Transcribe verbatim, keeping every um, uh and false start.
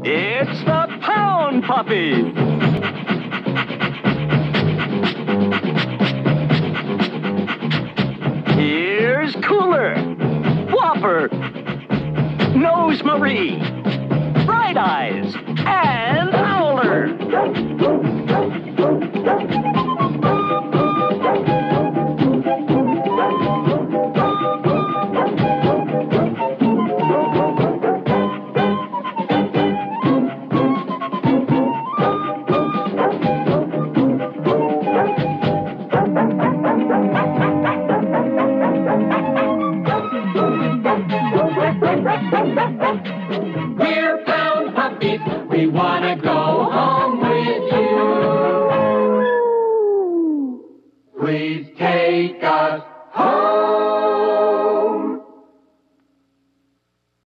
It's the Pound Puppy! Here's Cooler, Whopper, Nose Marie, Bright Eyes, and Owler.